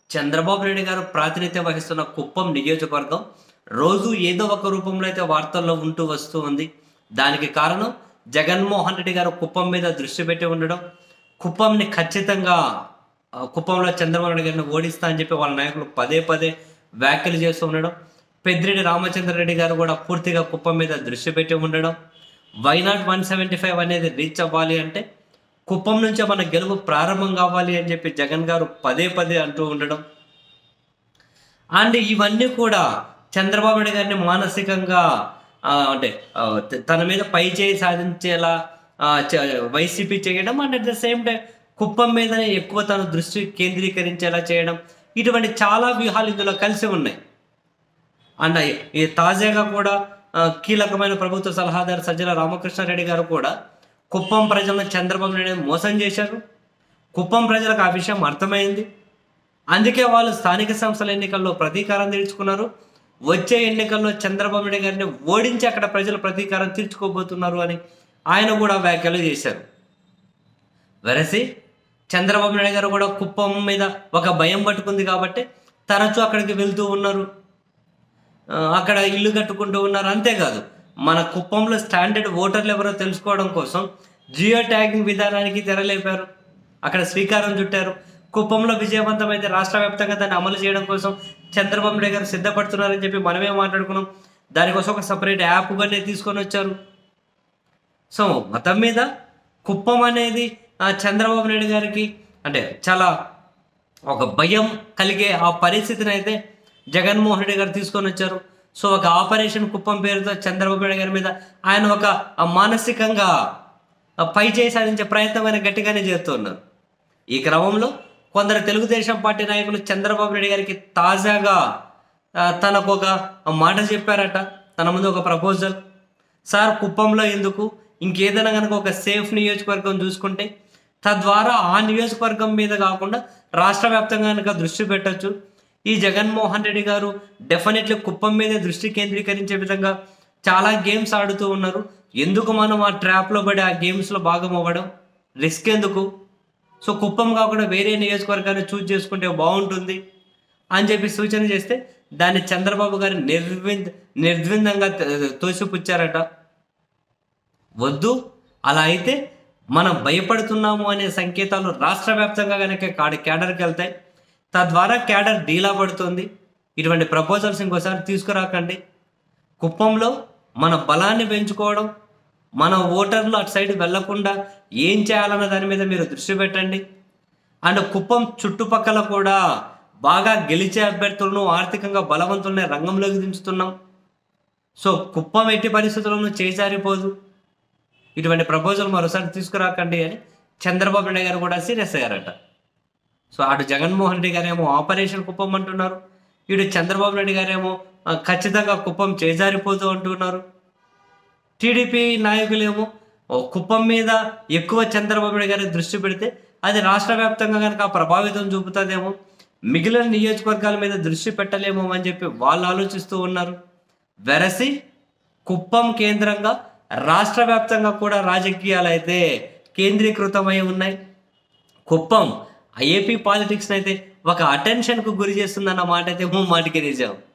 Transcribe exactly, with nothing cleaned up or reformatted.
చంద్రబాబు నాయుడు గారు ప్రాతినిధ్యం వహిస్తున్న కుప్పం నియోజకవర్గం రోజు ఏదో ఒక రూపంలో అయితే వార్తల్లో ఉంటూ వస్తూ ఉంది. దానికి కారణం జగన్మోహన్ రెడ్డి గారు కుప్పం మీద దృష్టి పెట్టి ఉండడం, కుప్పంని ఖచ్చితంగా ఆహ్, కుప్పంలో చంద్రబాబు నాయుడు గారిని ఓడిస్తా అని చెప్పి వాళ్ళ నాయకులు పదే పదే వ్యాఖ్యలు చేస్తూ ఉండడం, పెద్దిరెడ్డి రామచంద్రారెడ్డి గారు కూడా పూర్తిగా కుప్పం మీద దృష్టి పెట్టి ఉండడం, why not one seventy five అనేది రీచ్ అవ్వాలి అంటే కుప్పం నుంచే మన గెలుపు ప్రారంభం కావాలి అని చెప్పి జగన్ గారు పదే పదే అంటూ ఉండడం అండ్ ఇవన్నీ కూడా చంద్రబాబు నాయుడు గారిని మానసికంగా ఆ, అంటే ఆ, త- తన మీద పై చేయి సాధించేలా ఆ, చ- వైసీపీ చేయడం and at the same time Kuppam మీదనే ఎక్కువ తన దృష్టి కేంద్రీకరించేలా చేయడం, ఇటువంటి చాలా వ్యూహాలు ఇందులో కలిసి ఉన్నాయి. అండ్ ఈ తాజాగా కూడా ఆ, కీలకమైన ప్రభుత్వ సలహాదారు సజ్జల రామకృష్ణారెడ్డి గారు కూడా కుప్పం ప్రజలను చంద్రబాబు నాయుడు మోసం చేశారు. కుప్పం ప్రజలకు ఆ విషయం అర్థమైంది. అందుకే వాళ్ళు స్థానిక సంస్థల ఎన్నికల్లో ప్రతీకారం తీర్చుకున్నారు. వచ్చే ఎన్నికల్లో చంద్రబాబు నాయుడు గారిని ఓడించి అక్కడ ప్రజలు ప్రతీకారం తీర్చుకోబోతున్నారు అని ఆయన కూడా వ్యాఖ్యలు చేశారు. వెరసి చంద్రబాబు నాయుడు గారు కూడా కుప్పం మీద ఒక భయం పట్టుకుంది కాబట్టి తరచూ అక్కడికి వెళ్తూ ఉన్నారు, ఆ, అక్కడ ఇల్లు కట్టుకుంటూ ఉన్నారు. అంతేకాదు మన కుప్పంలో స్టాండర్డ్ ఓటర్లు ఎవరో తెలుసుకోవడం కోసం జియో ట్యాగింగ్ విధానానికి తెరలేపారు, అక్కడ శ్రీకారం చుట్టారు. కుప్పంలో విజయవంతమైతే రాష్ట్ర వ్యాప్తంగా దాన్ని అమలు చేయడం కోసం చంద్రబాబు నాయుడు గారు సిద్ధపడుతున్నారని చెప్పి మనమే మాట్లాడుకున్నాం. దానికోసం ఒక సపరేట్ యాప్ గానే తీసుకొని వచ్చారు. సో మొత్తం మీద కుప్పం అనేది ఆ, చంద్రబాబు నాయుడు గారికి అంటే చాలా ఒక భయం కలిగే ఆ పరిస్థితిని అయితే జగన్మోహన్ రెడ్డి గారు తీసుకొని వచ్చారు. సో ఒక ఆపరేషన్ కుప్పం పేరుతో చంద్రబాబు నాయుడు గారి మీద ఆయన ఒక ఆ, మానసికంగా ఆ, పై చేయి సాధించే ప్రయత్నం ఆయన గట్టిగానే చేస్తున్నారు. ఈ క్రమంలో కొందరు తెలుగుదేశం పార్టీ నాయకులు చంద్రబాబు నాయుడు గారికి తాజాగా ఆ, తనకు ఒక మాట చెప్పారట. తన ముందు ఒక ప్రపోజల్, సార్ కుప్పంలో ఎందుకు, ఇంకేదైనా కనుక ఒక సేఫ్ నియోజకవర్గం చూసుకుంటే తద్వారా ఆ నియోజకవర్గం మీద కాకుండా రాష్ట్ర వ్యాప్తంగా కనుక దృష్టి పెట్టచ్చు. ఈ జగన్మోహన్ రెడ్డి గారు డెఫినెట్లీ కుప్పం మీదే దృష్టి కేంద్రీకరించే విధంగా చాలా గేమ్స్ ఆడుతూ ఉన్నారు. ఎందుకు మనం ఆ ట్రాప్లో పడి ఆ గేమ్స్లో భాగం అవ్వడం, రిస్క్ ఎందుకు? సో కుప్పం కాకుండా వేరే నియోజకవర్గాన్ని చూజ్ చేసుకుంటే బాగుంటుంది అని చెప్పి సూచన చేస్తే దాన్ని చంద్రబాబు గారు నిర్వింద నిర్ద్విందంగా త- తోసిపుచ్చారట. వద్దు, అలా అయితే మనం భయపడుతున్నాము అనే సంకేతాలు రాష్ట్ర వ్యాప్తంగా కనుక కాడ క్యాడర్కి వెళ్తాయి, తద్వారా క్యాడర్ డీలా పడుతుంది. ఇటువంటి ప్రపోజల్స్ ఇంకోసారి తీసుకురాకండి. కుప్పంలో మన బలాన్ని పెంచుకోవడం, మన ఓటర్లు అటు సైడ్ వెళ్లకుండా ఏం చేయాలన్న దాని మీద మీరు దృష్టి పెట్టండి. అండ్ కుప్పం చుట్టుపక్కల కూడా బాగా గెలిచే అభ్యర్థులను ఆర్థికంగా బలవంతులనే రంగంలోకి దించుతున్నాం. సో కుప్పం ఎట్టి పరిస్థితుల్లోనూ చేజారిపోదు. ఇటువంటి ప్రపోజల్ మరోసారి తీసుకురాకండి అని చంద్రబాబు నాయుడు గారు కూడా సీరియస్ అయ్యారట. సో అటు జగన్మోహన్ రెడ్డి గారేమో ఆపరేషన్ కుప్పం అంటున్నారు, ఇటు చంద్రబాబు నాయుడు గారేమో ఆ, ఖచ్చితంగా కుప్పం చేజారిపోతూ అంటున్నారు. టీడీపీ నాయకులేమో ఓ కుప్పం మీద ఎక్కువ చంద్రబాబు నాయుడు గారి దృష్టి పెడితే అది రాష్ట్ర వ్యాప్తంగా కనుక ప్రభావితం చూపుతుందేమో, మిగిలిన నియోజకవర్గాల మీద దృష్టి పెట్టలేమో అని చెప్పి వాళ్ళు ఆలోచిస్తూ ఉన్నారు. వెరసి కుప్పం కేంద్రంగా రాష్ట్ర వ్యాప్తంగా కూడా రాజకీయాలు అయితే కేంద్రీకృతమై ఉన్నాయి. కుప్పం ఏపీ పాలిటిక్స్ అయితే ఒక అటెన్షన్కు గురి చేస్తుందన్న మాట అయితే మాటికి నిజం.